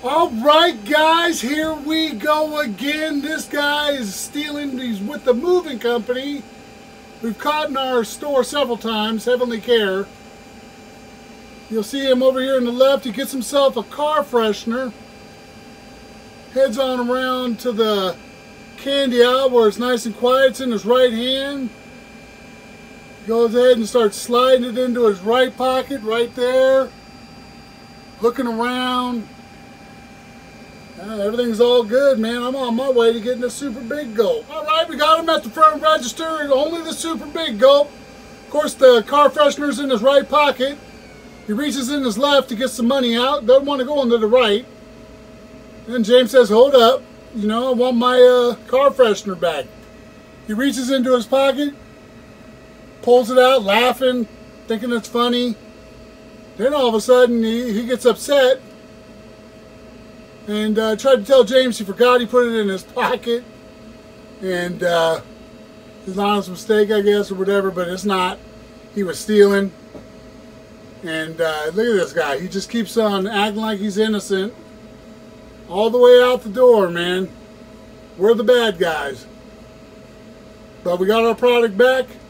All right, guys, here we go again. This guy is stealing. He's with the moving company. We've caught in our store several times, Heavenly Care. You'll see him over here on the left. He gets himself a car freshener. Heads on around to the candy aisle where it's nice and quiet. It's in his right hand. Goes ahead and starts sliding it into his right pocket right there. Looking around. Everything's all good, man. I'm on my way to getting a super big gulp. All right, we got him at the front register. Only the super big gulp. Of course, the car freshener's in his right pocket. He reaches in his left to get some money out. Doesn't want to go into the right. And James says, hold up. You know, I want my car freshener back. He reaches into his pocket, pulls it out, laughing, thinking it's funny. Then all of a sudden, he gets upset. And tried to tell James he forgot he put it in his pocket. And it's an honest mistake, I guess, or whatever, but it's not. He was stealing. And look at this guy. He just keeps on acting like he's innocent. All the way out the door, man. We're the bad guys. But we got our product back.